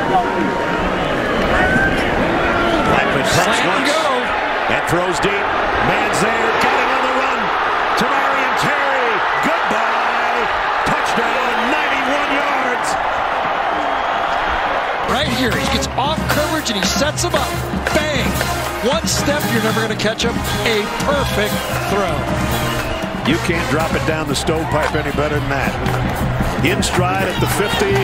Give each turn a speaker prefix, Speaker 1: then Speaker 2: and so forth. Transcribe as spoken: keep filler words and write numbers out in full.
Speaker 1: Blackman pumps once. That throws deep. Man's there. Got it on the run. Tamorrion Terry. Goodbye. Touchdown. ninety-one yards.
Speaker 2: Right here. He gets off coverage and he sets him up. Bang. One step. You're never going to catch him. A perfect throw.
Speaker 1: You can't drop it down the stovepipe any better than that. In stride at the fifty.